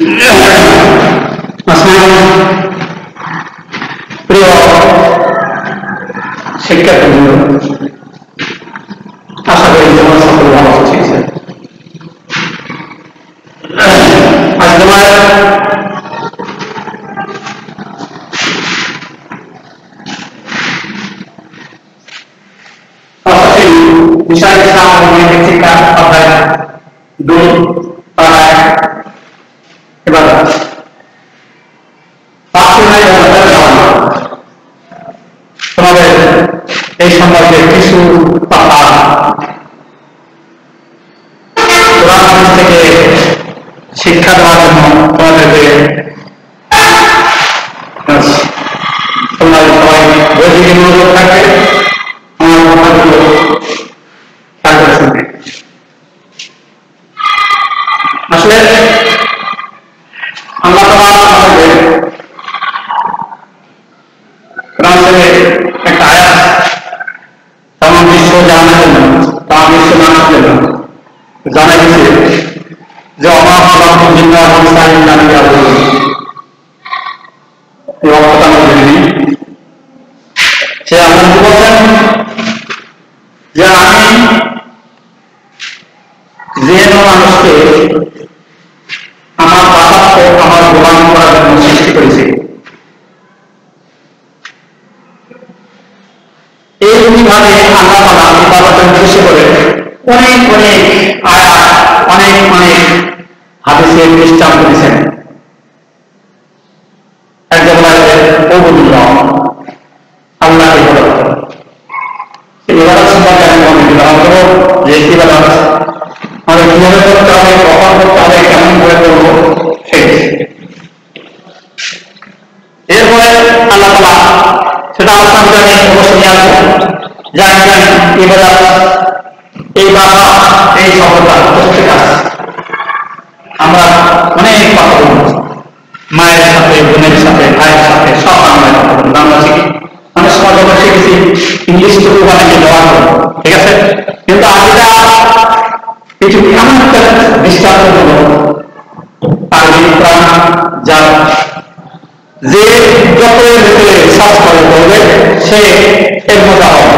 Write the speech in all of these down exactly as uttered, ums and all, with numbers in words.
প্রিয় শিক্ষার্থীবৃন্দ, আশা করি তোমার সকল ভালো আছি। আজ তোমার বিষয় শিক্ষা অধ্যায় দুই পাড়ায় এবার তোমাদের এই সম্পর্কে কিছু পাতা থেকে শিক্ষা দেওয়ার জন্য তোমাদেরকে তোমাদের সবাই বৈদিক অনুরোধ থাকবে আমার কথাগুলো কাজে শুনবে। আসলে আল্লাহ তাআলা আমাদের কোরআন শরীফে একটা আয়াত তামাম বিশ্ব জানার জন্য তামাম বিশ্ব জানার জন্য জানা গেছে যে অমা খালাকুল জিন্না ওয়াল ইনসা ইল্লা লিয়াবুদুন। এই অবস্থা মধ্যে সে আমাদের বলেন যে আমি যে মানুষকে আমার দাসত্ব আমার গোলামি করার জন্য সৃষ্টি করেছি, এইভাবে আল্লাহ তাআলা ইবাদতের উদ্দেশ্য করে অনেক অনেক আয়াত অনেক অনেক হাদিসের দৃষ্টান্ত দিয়েছেন। একজন ওবুদুল্লাহ আল্লাহকে ইবাদত করা। এই ইবাদত সম্পর্কে আমি মনে দিলাম যে ইবাদত আমাদের কিভাবে করতে হবে, কখন করতে হবে, কেমন করে করবো সেই এরপরে আল্লাহ তাআলা সেটা আলোচনা করে অবশ্যই নিয়ে আসবো। জানি জানি ইবাদত এই বাবা এই সফলতা প্রত্যেক আছে। আমরা অনেক কথা বলবো, মায়ের সাথে বোনের সাথে ভাইয়ের সাথে সব আমরা কথা বলবো। আমরা শিখি অনেক সময় যখন শিখেছি ইংলিশ টুকু বানাকে ব্যবহার করবো, ঠিক আছে, কিন্তু আজটা কিছু এমন একটা দৃষ্টান্ত হলো আরবি প্রাণ যা যে যত ভেতরে সার্চ করে করবে সে এর মজা হবে।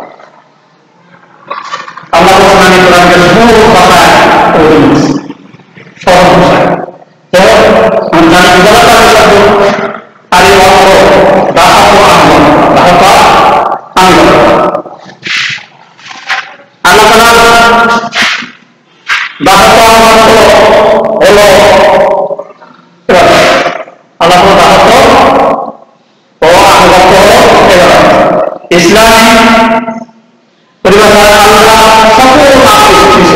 আল্লাহ আমি কোরআনকে সহজ ভাষায় বলে দিচ্ছি, সহজ ভাষায়। যেমন আমি জানি বিদ্যালয় শব্দ আর এই অর্থ দাসত্ব আন্দোলন দাসত্ব আন্দোলন আল্লাহ তাআলা দাসত্ব আন্দোলন হলো আল্লাহ দাসত্ব ও আনুগত্য হলো ইসলামী পরিভাষায় আল্লাহ সকল আদেশ দিয়েছে।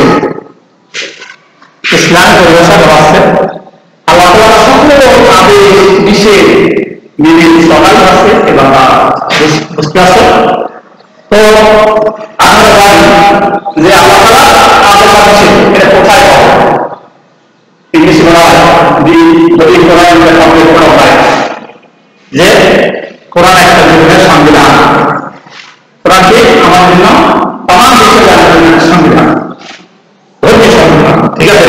ইসলাম পরিভাষা দেওয়া আছে আল্লাহ তাআলা সকল আদেশ নিষেধ মেনে চলাই আছে এবং বুঝতে আছে। তো আমরা জানি যে আল্লাহ তাআলা আদেশ আছে এটা কোথায় পাবো? ইংলিশ বলা হয় দি বডি কোরআন এর কমপ্লিট করা হয় যে কোরআন একটা জীবনের সংবিধান। কোরআনকে আমার জন্য তামাম বিশ্ব জানার জন্য সংবিধান, ধর্মীয় সংবিধান, ঠিক আছে।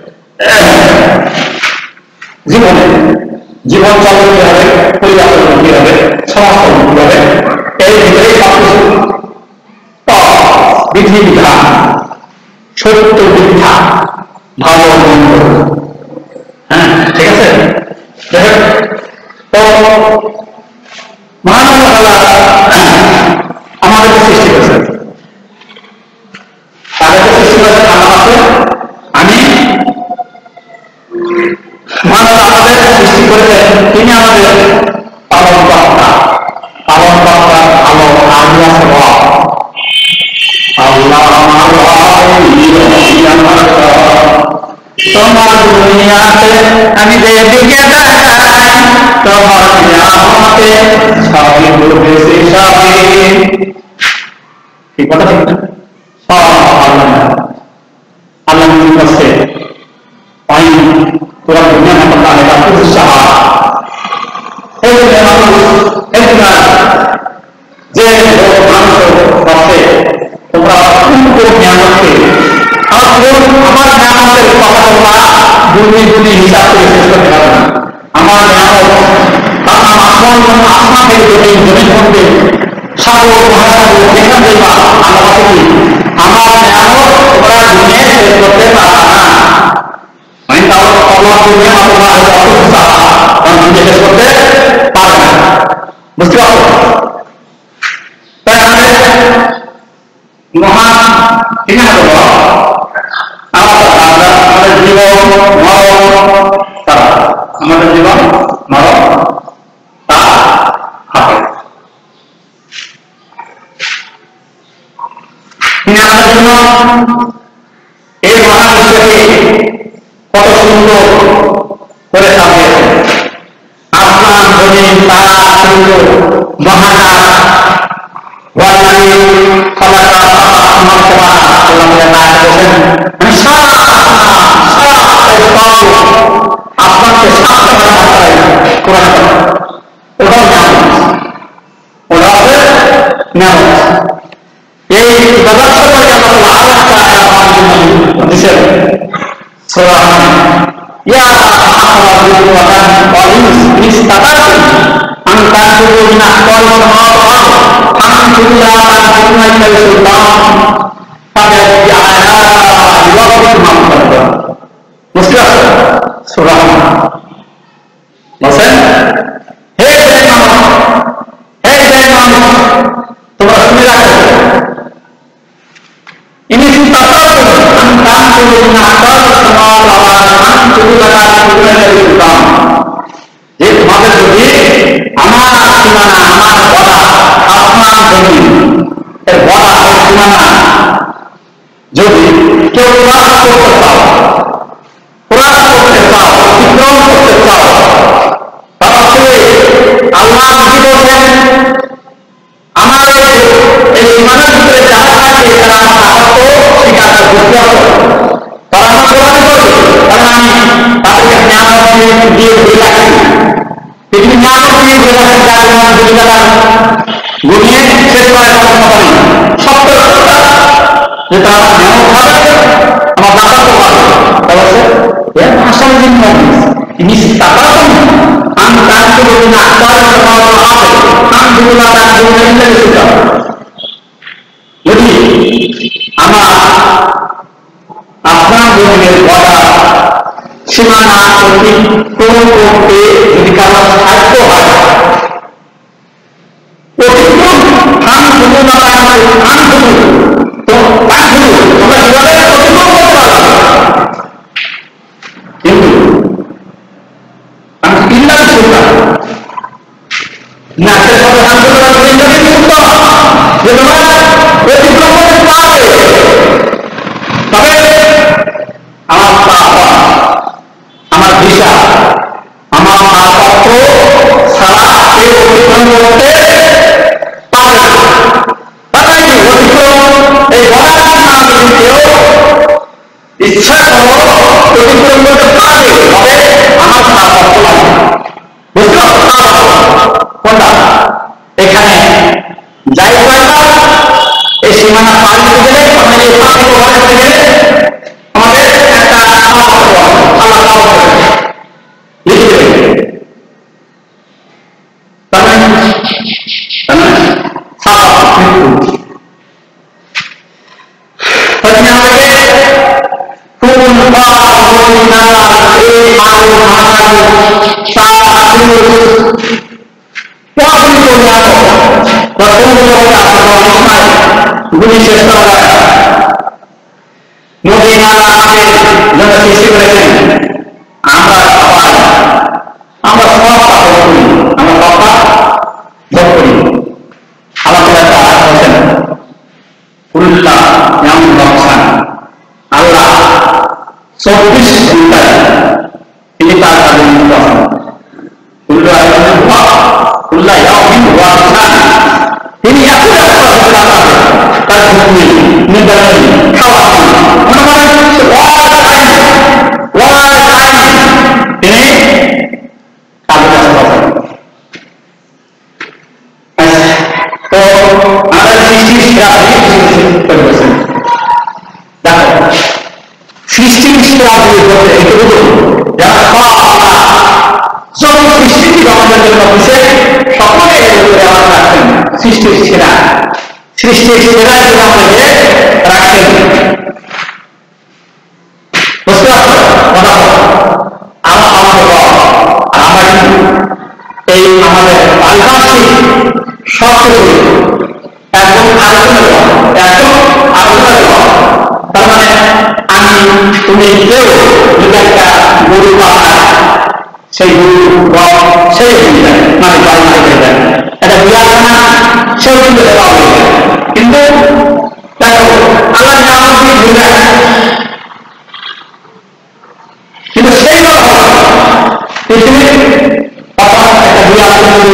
জীবনে জীবন চালন কি হবে, পরিবার কি হবে, সমাজ চালন কি হবে, এর ভিতরে সবকিছু বিধিবিধান, সত্য মিথ্যা, ভালো মন্দ, হ্যাঁ ঠিক আছে। তো মহান আল্লাহ আমাদেরকে সৃষ্টি করেছেন, তাদেরকে সৃষ্টি করেছেন আল্লাহ আছে। আমি মহান আল্লাহ আমাদের সৃষ্টি করেছেন, তিনি আমাদের পালন কর্তা, পালন কর্তার ভালো আগে আছে আল্লাহ তোমার দুনিয়াতে আমি যেদিকে তাকাই তোমার নিয়ামতে সবই ডুবেছে সবই। ঠিক কথা ঠিক না? সব আল্লাহ আল্লাহ মনে করছে পাই তোরা দুনিয়া মতো আলেরা উৎসাহ এই মানুষ একটা যে মানুষ করছে তোমরা কোন কোন নিয়ামতকে আমার নিয়ামতের কথা তোমরা গুণে গুণে হিসাব করে শেষ করতে পারবে না। আমার নিয়ামত তার আসমান আসমান থেকে জমি জমির মধ্যে সাগর মহাসাগর যেখান যাইবা আমার কাছে কি আমার নিয়ামত ওরা গুণে শেষ করতে পারবে না। মানে তাও আল্লাহ দুনিয়া আল্লাহ অসুস্থতা কারণ গুণে শেষ করতে পারবে না। বুঝতে পারছো? তাই আমাদের মহান এখানে বলো আমাদের জীবন মরণ তারা আমাদের জীবন মরণ তার হাতে। তিনি আমাদের জন্য এই মহান বিশ্বকে কত সুন্দর করে সাজিয়েছেন। আসমান জমিন তারা সূর্য মহাকাশ ওয়াল্লাহি খালাকা আসমান ওয়া আল্লাহ তাআলা বলেন আমি সারা সারা আসমানকে সাতটা ভাগে ভাগ করাই কোরআন ওটাও নিয়ামত ওটা হবে নিয়ামত। এই ইবাদত সম্পর্কে আল্লাহ আরেকটা আয়াত আমাদের জন্য দিয়েছেন সূরা ইয়া আইয়ুহাল ওয়াদান ওয়ালিস ইস্তাতাতুম আন তাকুলু মিন আহওয়াল সামাওয়াত ফানকুল্লা তাকুলুনা ইলা সুলতান ফাবিআইয়ি আলাইহি ওয়াসাল্লাম মুসলিম সূরা বলেন হে জান্নাত হে জান্নাত তোমরা শুনে রাখো ইনি ইস্তাতাতুম আন তাকুলু মিন আহওয়াল সামাওয়াত ফানকুল্লা তাকুলুনা ইলা সুলতান যে তোমাদের যদি আমার সীমানা আমার বলা আসমান জমিন এর বলা সীমানা যদি কেউ ক্লাস করতে চাও ক্লাস করতে চাও অতিক্রম করতে চাও তাহলে আল্লাহ কি বলছেন আমার এই সীমানার ভিতরে যারা থাকে তারা আমার আপাত স্বীকার করতে হবে। তারা আমার কোরআন করবে কারণ আমি তাদেরকে নিয়ামত দিয়ে দিয়ে রাখছি। পৃথিবী নিয়ামত দিয়ে দিয়ে রাখেন যার নাম দুনিয়াটা গুনিয়ে শেষ করার ক্ষমতা নেই। সত্য যে তারা নিয়ামত খাবে আমার বাসা তো পাবে অবশ্য এর আসল জন্য তিনি তাকাতুম আন তাকুলু মিন আহওয়াল সামাওয়াত ফানকুল্লা তাকুলুনা ইলা সুলতান। যদি আমার আপনার জমিনের বড়া সীমানা অতিক্রম করতে যদি কারো সাধ্য হয় অতিক্রম ফানকুল্লা ফানকুলু তো ফানকুলু তোমরা কিভাবে অতিক্রম করতে পারবে কিন্তু আমি ইল্লা সুলতান না সে সব ফানকুল্লা ইল্লা সুলতান যে তোমরা অতিক্রম করতে পারবে তবে আমার পাপা আমার দিশা আমার পাপত্র সারা এই অতিক্রম করতে পারে তাই কি অতিক্রম এই বলার কেউ ইচ্ছা করো অতিক্রম করতে পারবে তবে আমার পাপত্র লাগবে। বুঝতে কোনটা এখানে যাই কয়টা এই সীমানা পার হতে গেলে আমাদের এই পাপের ঘরে হতে গেলে আমাদের একটা আল্লাহ লিখে দেবে তার মানে সাপ মৃত্যু তাই আমাকে কোন পাওয়া এই আলো ভাঙানো সাপ কোয়াবলি করে আনো বা কোন লোক আপনার অনেক সময় গুলি শেষ করা যায় নদী নালা আমাদের জন্য সৃষ্টি করেছেন আমরা সবাই আমরা সব পাপ করি আমরা কথা ভোগ করি। আমাদের একটা আয়াত বলেন উল্লাহ যেমন রক্ষান আল্লাহ চব্বিশ ঘন্টায় তিনি তার কাজে নিযুক্ত আছেন। উল্লাহ উল্লাহ তিনি এত তার ভূমি নির্বাচন খাওয়া মনে করেন তিনি কাজে কাজ করেন। তো আমাদের সৃষ্টি দেখো সৃষ্টি আমাদের জন্য বিশেষ সকলে আমার রাখছেন সৃষ্টির সেরা সৃষ্টির সেরা হিসেবে আমাদেরকে রাখছেন। বুঝতে পারছো কথা আমার আমাদের আমরা কিন্তু এই আমাদের পারিপার্শ্বিক সব কিছু একদম আলোচনা একদম আলোচনা তার মানে আমি তুমি কেউ যদি একটা গরু পাওয়া সেই গরু সেই মানে বাড়ি থেকে যায় একটা বিড়াল না সেও কিন্তু দেওয়া হয়ে যায় কিন্তু দেখো আল্লাহ নাম দিয়ে ভুলে কিন্তু সেই পৃথিবীর একটা বিড়াল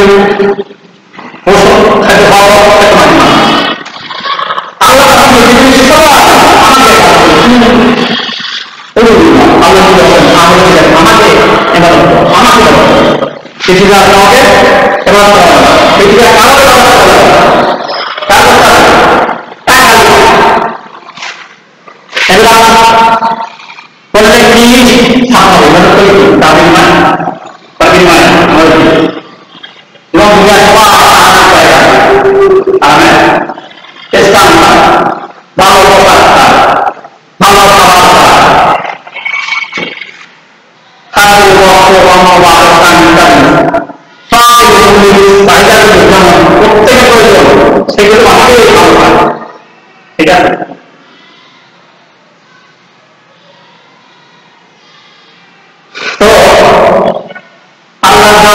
ওষুধ খাইতে পাওয়া আল্লাহ পৃথিবীর সবাই আমাকে আমাকে এবার আমাকে পৃথিবী আমাকে এবার পৃথিবী কারো বললে কি থাকবে তাদের মানে তাদের মানে এবং ইসলাম ভালো ভালো প্রত্যেকের প্রয়োজন সেগুলো আমাকে ভালো হয় ঠিক আছে। তো আল্লাহ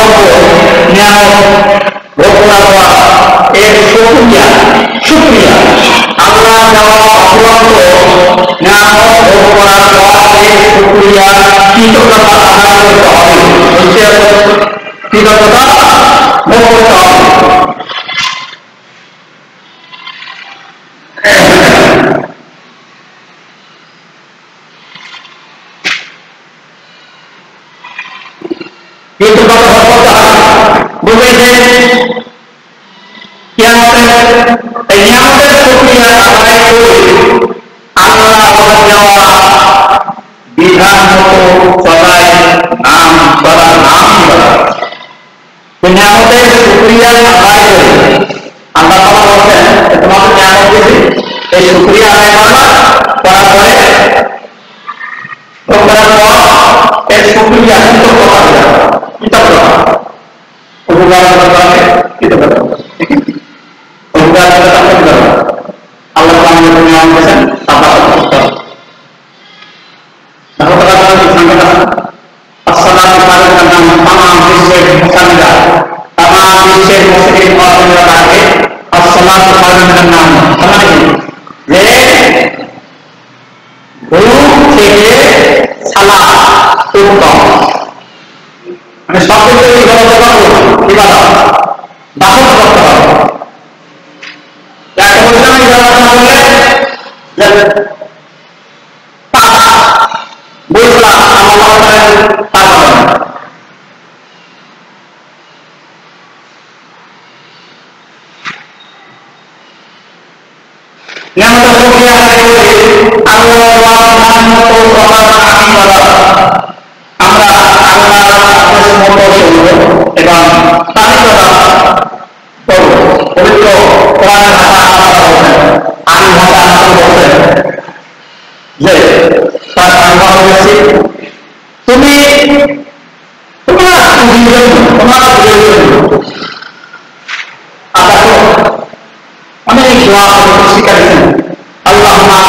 ভোগ করা এর শুকরিয়া শুকরিয়া আল্লাহ দেওয়া অপরন্ত নিয়ামত ভোগ করার পর এর শুকরিয়া কৃতজ্ঞতা আদায় করতে হবে কৃতজ্ঞতা ভোগ করতে হবে। কিন্তু কথা বলতে হবে বুঝেছে এই নিয়ামতের প্রক্রিয়া আদায় করে আল্লাহ দেওয়া বিধান মতো চলায় নাম বলা নাম বলা নিয়ামতের প্রক্রিয়া আদায় করে আল্লাহ বলছেন তোমাকে নিয়ামত দিয়েছি এই প্রক্রিয়া আদায় করা করার পরে করার পর এর প্রক্রিয়া কৃতজ্ঞতা কৃতজ্ঞতা উপকার করাকে কৃতজ্ঞতা উপকার করা আল্লাহ আমাদের নিয়ম করেছেন আল্লাহ আসসালামু আলাইকুম তামাম বিশ্বের মুসলিমরা তামাম বিশ্বের মুসলিম মুসলিমরা থাকে আসসালামু আলাইকুম নাম মানে যে গুরু থেকে সালাম উত্তম মানে সব কিছু ইবাদত ইবাদত দাফন করতে হবে যাকে বললাম ইবাদত না করলে বুঝলাম আল্লাহ তার হবে না। নিয়ামতের প্রক্রিয়া আদায় করে আল্লাহ নাম মতো সবার নাম বলা আমরা আল্লাহর আদেশ মতো চলব এবং তালিকা করব। পবিত্র কোরআনের ভাষা আল্লাহ বলেন আমি ভাষা আল্লাহ বলেন যে তার আল্লাহ বলেছি তুমি তোমার তোমার অনেক দোয়া শিখাচ্ছেন আল্লাহ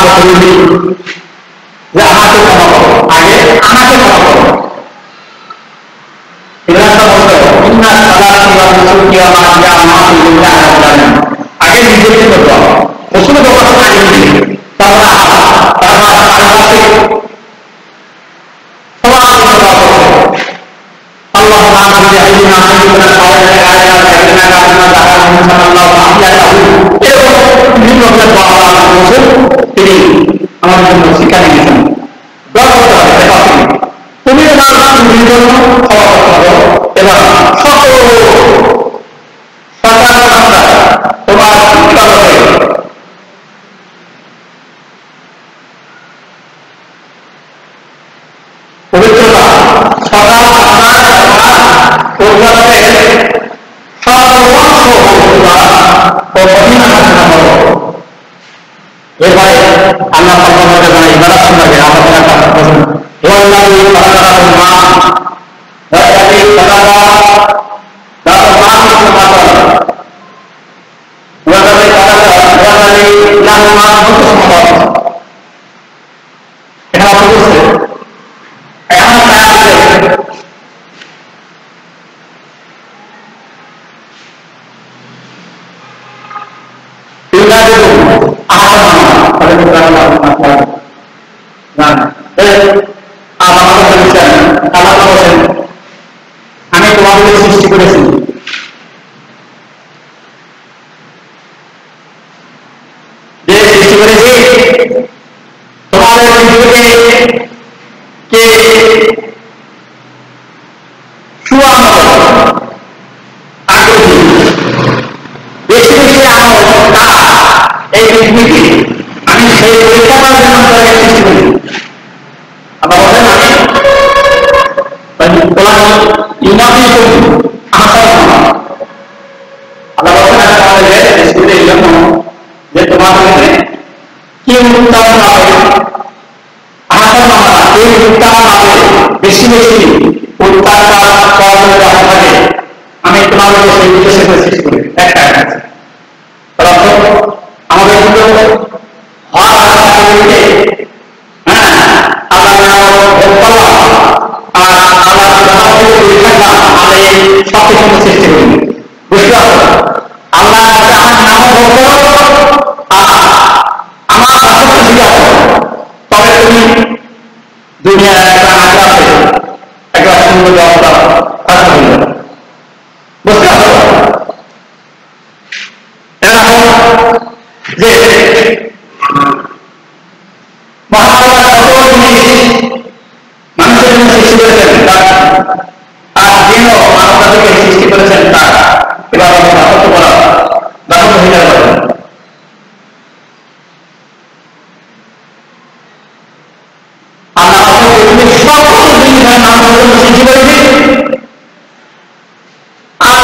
যে আমাকে ক্ষমা করো আগে আমাকে ক্ষমা করো আগে নিজেকে করতে হবে ওষুধ ব্যবস্থা আগে নিজে তারপর তারপর আল্লাহ তিনি আমাদের জন্য শিক্ষা দিয়েছেন তুমি তোমার জন্য ক্ষমা করতে হবে এবং সকল তোমার পবিত্রতা সকাল আপনার পরিবারে razaqahul ma walladzi khalaqa lahu ma fis samawati walladzi khalaqa walladzi lahu ma fis samawati এটা বলছে এখন তাহলে united Ahmed pada bukan Allah nah eh Allah বলেছেন Allah বলেছেন আমি তোমাদের সৃষ্টি করেছি যে সৃষ্টি করেছি তোমাদের জীবনে কে সুয়ামল আগ্রহী বেশি বেশি আমল তারা এই পৃথিবীতে আমি সেই পরীক্ষা করার জন্য তাদের সৃষ্টি করি আবার বলেন আমি কোরআন ইমামি করি আশা আল্লাহ বলেন আমাদের সৃষ্টিতে এই জন্য যে তোমাদের কি উত্তম হবে আশা মামা এই উত্তম হবে বেশি বেশি উত্তরটা করার জন্য থাকে আমি তোমাদের সেই উদ্দেশ্যে সৃষ্টি করি একটা আছে আমাদের কিন্তু হওয়ার আশা করতে হ্যাঁ আল্লাহ আর আল্লাহ আমাদের সব কিছু সৃষ্টি করি বুঝতে পারছো আল্লাহ আমার নাম আমার আসক্তি শিখাবো তবে তুমি দুনিয়ার একটা আগে আছে একটা সুন্দর ব্যবস্থা রাখতে হবে বুঝতে পারছো যে মহাত্মা সকল জিনিস মানুষের জন্য সৃষ্টি করেছেন আর যিনি মানবতাকে সৃষ্টি করেছেন তার এবার আমি দাসত্ব করা দাসত্ব হিসাবে করেন আল্লাহ সকল জিনিসের মানুষের জন্য সৃষ্টি করেছি আর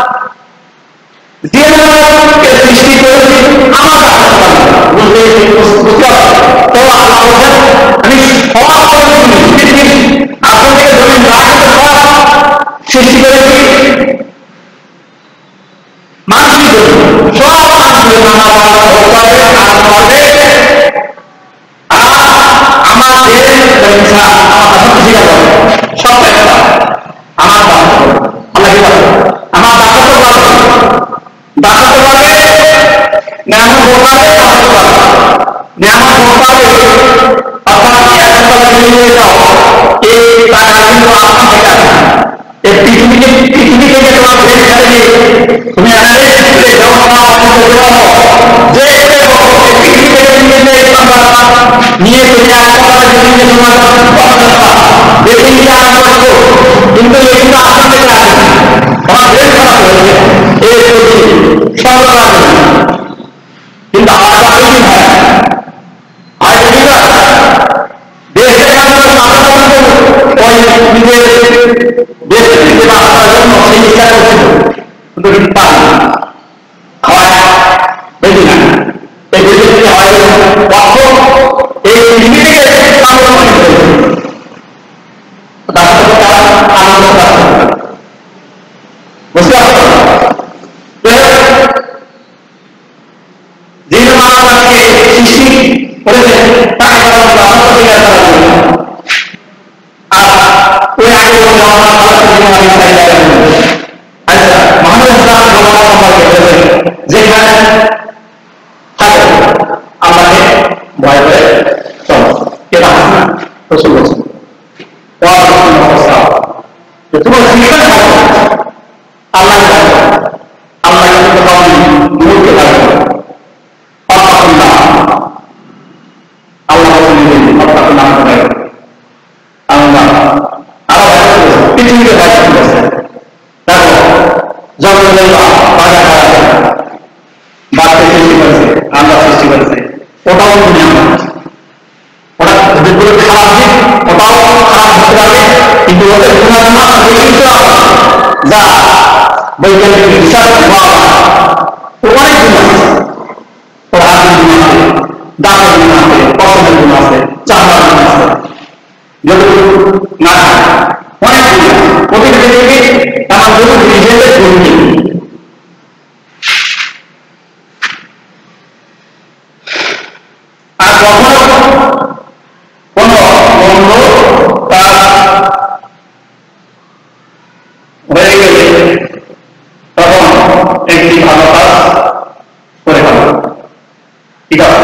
যে সৃষ্টি করেছি আমার বুঝতে বুঝতে হবে তো আল্লাহ বলেন আমি সব আপনার থেকে জমিন রাখতে সব সৃষ্টি করেছি মানুষের জন্য সব মানুষের আমার আমাদের ইচ্ছা আমার শিখা যাবে সব একটা আমার আল্লাহ আমার দাসত্ব দাসত্ব করে নিয়ামত ভোগাবে দাসত্ব করে নিয়ামত ভোগাবে অর্থাৎ একতলা নিয়ে যাও এই টাকা কিন্তু আপনার থেকে আসে এই পৃথিবীকে পৃথিবী থেকে তোমার ভেদ খেলে দিয়ে তুমি এখানে যে পৃথিবী থেকে নিয়ে তুমি একতলা নিয়ে তোমার দেখে আরম্ভ করবো কিন্তু এগুলো আপনার থেকে আসে তোমার ভেদ খারাপ হয়েছে এই সরকার কিন্তু আমার আগে কি হয় হয়তো ঠিক আছে দেশের ওই নিজের দেশের থেকে বাঁচার জন্য সেই ইচ্ছা করছিল কিন্তু কিন্তু পারে হয় বেশি না এই দেশের থেকে হয় অর্থ এই পৃথিবী থেকে আনন্দ মনে করেছে তার সাথে তারা আনন্দ বুঝতে পারছো যে মানুষকে সৃষ্টি করেছে তাকে আর ওই আগে আচ্ছা মোহাম্মদ ইসলাম সম্পর্কে যেখানে থাকে আমাকে ভয় করে চল এটা হয় না রসুল বলছেন তোমার জীবনে আল্লাহ আল্লাহ কিন্তু মূলকে লাগবে আল্লাহ আল্লাহ আরো পৃথিবীতে ভয় করতেছে দেখো জঙ্গলে বাধা খারাপ বাড়তে সৃষ্টি করেছে আল্লাহ সৃষ্টি করেছে ওটাও দুনিয়া ওটা যেগুলো খারাপ দিক ওটাও খারাপ হতে পারে কিন্তু ওদের গুণাগুণ যা বৈজ্ঞানিক হিসাব অনেক গুণ আছে ওর হাতের গুণ আছে দাঁতের গুণ আছে পছন্দের গুণ আছে চামড়ার গুণ আছে যতটুকু না অনেক প্রতিটি থেকে আমার দুটো নিজেদের ভূমি আর কখনো কোন বন্ধু তার হয়ে গেলে তখন একটি ভালো কাজ করে ফেলো ঠিক আছে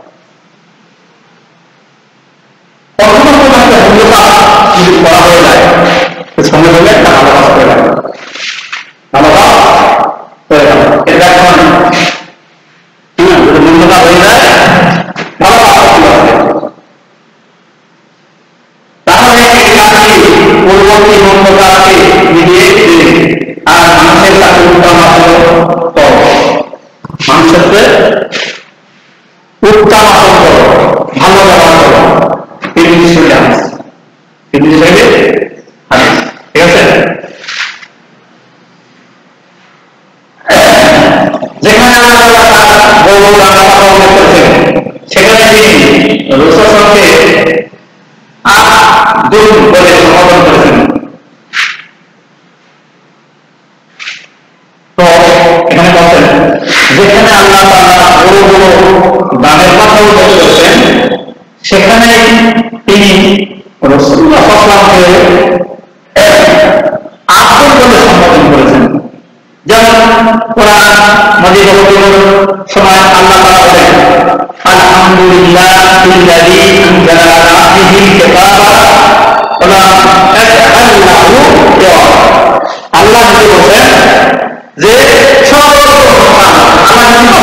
কখনো কোনো একটা ভালো কাজ যদি করা হয়ে যায় সঙ্গে সঙ্গে একটা ভালো কাজ করে ফেলো ভালো কাজ করে ফেলো এর ব্যাখ্যা নেই হ্যাঁ যদি মন্দ কাজ হয়ে যায় ভালো কাজ করতে হবে তাহলে এই কাজটি পূর্ববর্তী মন্দ কাজকে মিলিয়ে দিলে আর মানুষের কাছে উত্তম আসলো তো মানুষের উত্তম আসল করো ভালো ব্যবহার করো তিন বিষয়ে হাদিস তিন বিষয়ে হাদিস ঠিক আছে যেখানে আল্লাহ তাআলা বড় বড় কথা উল্লেখ করেছেন সেখানে তিনি রাসূলকে আট দুই বলে সম্বোধন করেছেন তো এখানে বলছেন যেখানে আল্লাহ তাআলা বড় বড় দানের কথা উল্লেখ করেছেন সেখানে তিনি রাসূলুল্লাহ সাল্লাল্লাহু আলাইহি ওয়াসাল্লামকে আব্দুল বলে সম্বোধন করেছেন যেমন কোরআন মাজিদ অবতীর্ণের সময় আল্লাহ তাআলা বলেন আলহামদুলিল্লাহিল্লাযী আনজালা আলা আবদিহিল কিতাবা ওয়া লাম ইয়াজআল লাহু ইওয়াজা আল্লাহ নিজে বলেন যে সর্বপ্রথম আল্লাহ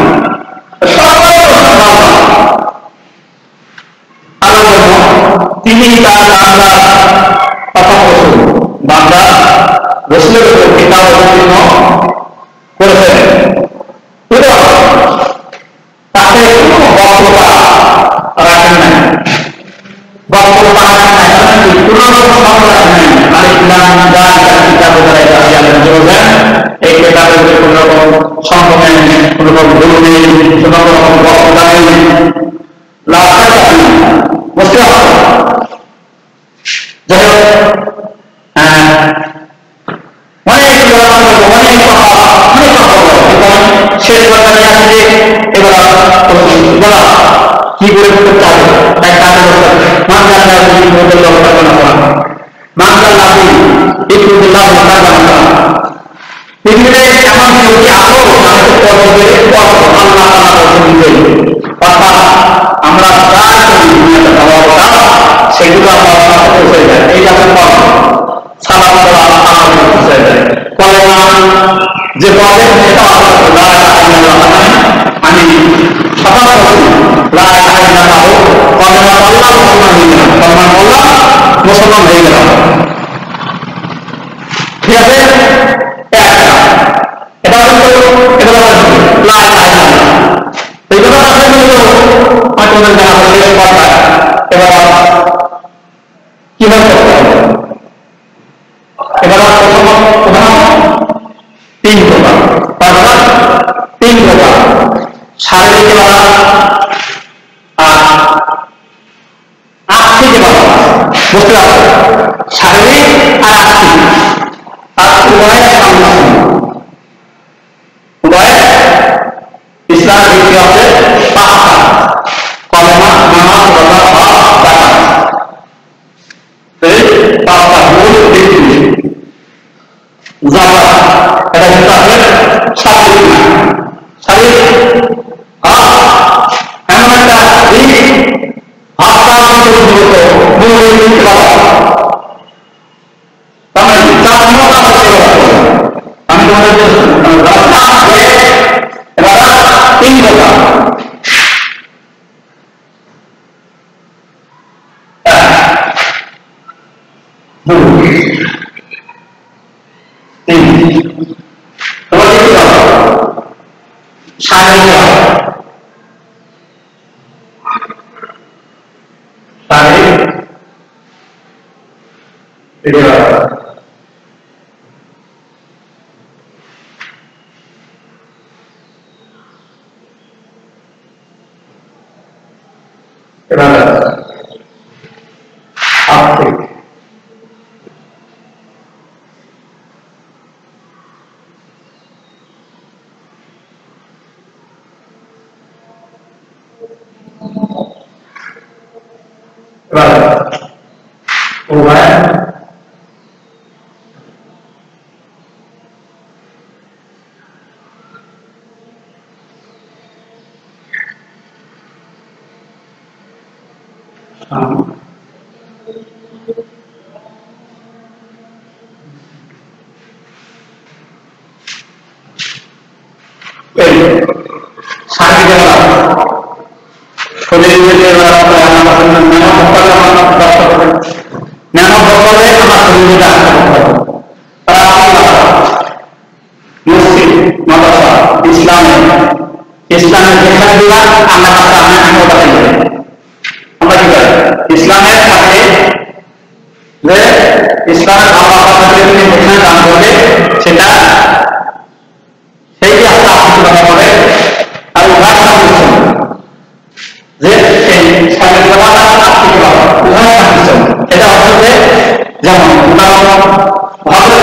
তিনি তার বান্দা তথা রাসূল বান্দা রাসূলের উপর কিতাব অবতীর্ণ করেছেন এবং তাতে কোনো বক্তব্য রাখেন নাই বক্তব্য রাখেন নাই কোনো রকম শব্দ রাখেন নাই আলিফ লাম যা কিতাব দ্বারা জানেন বলেন এই কিতাবের উপর কোনো রকম শব্দ নেই কোনো রকম ভুল নেই কোনো রকম বক্তব্য নেই লাভ বুঝতে হবে যাই হোক অনেক অনেক অনেক শেষ বাজারে আসলে এবার বলা কি করে করতে হবে তাই কাজে করতে মানজার লাভি বদল করা মানজার লাভি একটু লাভ না জানা পৃথিবীতে এমন কেউ কি আরো মানুষের পর্বতের পথ আল্লাহ তাআলা বলেন অর্থাৎ আমরা যা করি দুনিয়াতে পাওয়া সেগুলো আমার কাছে পৌঁছে যায় এই জাতের পথ সালাম দেওয়া আমার পৌঁছে যায় কলেমা যে পথে সেটা আমি সফল কলেমা বললাম মুসলমান হয়ে গেলাম কলেমা বললাম মুসলমান হয়ে গেলাম ঠিক আছে এটা কিন্তু এটা লাই লাই এই কথা আসলে কিন্তু হয়তো জানা শেষ কথা এবার কিভাবে করতে হবে এবার প্রথম প্রধান তিন প্রকার অর্থাৎ তিন প্রকার শারীরিক বাধা আর আর্থিক বাধা বুঝতে পারছো শারীরিক আর আর্থিক আর উভয়ের সামনে উভয়ের ইসলাম ভিত্তি আছে পাঁচটা কলেমা নামাজ রোজা হজ যাকাত এই পাঁচটা মূল ভিত্তি যাকাত এটা কিন্তু আছে শারীরিক না শারীরিক এমন একটা দিক হাত পা মূল ভিত্তি বাবা তাহলে চার নম্বর কাজ আমি তোমাদের রাস্তা এবার তিন কথা শারীরিক শারীরিক এবার আর্থিক উভয় ইসলামের যেখানে আমরা আমরা কি করি ইসলামের সাথে যে ইসলামের যেখানে দান করবে সেটা সেই যে আস্তে আস্তে করা হবে আর উভয় যে এই সাথে এটা হচ্ছে যেমন ভাবে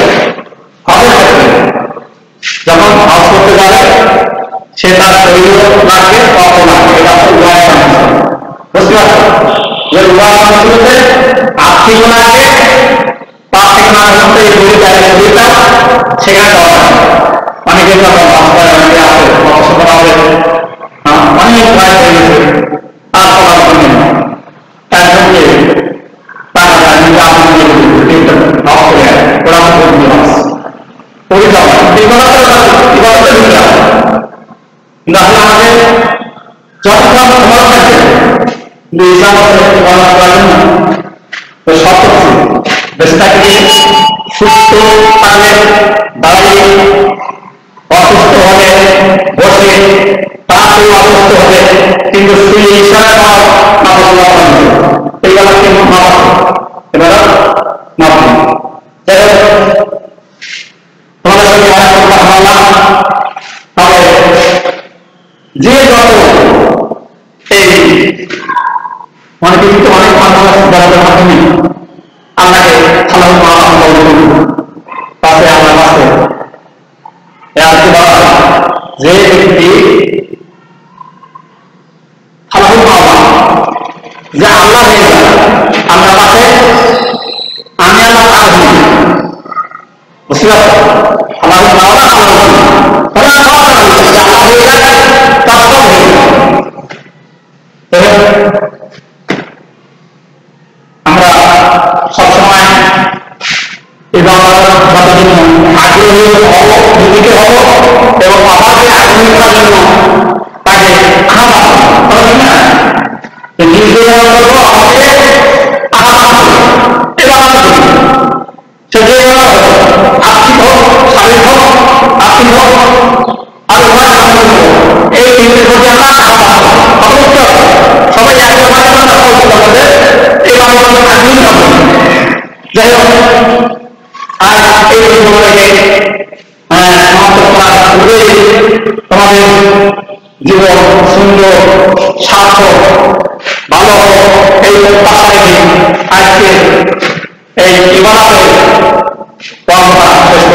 যখন হজ করতে যাবে সে তার শরীর লাগবে অর্থ লাগবে এটা হচ্ছে উভয় বুঝতে পারছো যে উভয় মানুষগুলোতে আর্থিক লাগে তার থেকে না করতে এই বই শরীরটা সেখানে দেওয়া হয় অনেকে যখন অনেকে আছে কষ্ট করা হবে অনেক ভয় হয়ে গেছে আর করার জন্য তার সঙ্গে টাকা নিজে আপনি নষ্ট হয়ে ওরা পরিচালনা এই কথাটা এই কথাটা বুঝতে হবে কিন্তু আসলে আমাদের যখন ক্ষমতা থাকছে কিন্তু ইসলাম করার জন্য ওই সব বেশটাকে সুস্থ থাকলে দাঁড়িয়ে অসুস্থ হলে বসে তাড়াতাড়ি অসুস্থ হবে কিন্তু সেই ইশারা এইগুলো কিন্তু মাপ এবার মাপ তোমাদের সঙ্গে কথা বললাম তবে যে যত এই অনেক কিছু অনেক মানুষ বলার মাধ্যমে আপনাকে খালাম পাশে আমার পাশে আজকে বলা যে ব্যক্তি খালাম যে আল্লাহ হয়ে যায় আমরা পাশে আমি আমার কাজ বুঝতে পারছো আল্লাহ আল্লাহ হয়ে যায় তার সব হয়ে যায় আমরা সবসময় এবং আগ্রহী হব নিজেকে হব এবং আমাকে আগ্রহী করার জন্য তাকে খাওয়া নিজে করবো আমাকে সে যে আর্থিক হোক শারীরিক হোক আর্থিক হোক আর এই তিনটের প্রতি আমরা সবাই এই আগ্রহী হব যাই হোক আর এই জীবনটাকে সমাপ্ত করার পূর্বে তোমাদের জীবন সুন্দর সার্থক ভালো এই প্রত্যাশা রেখে আজকে এই ইবাদতের পরম্পরা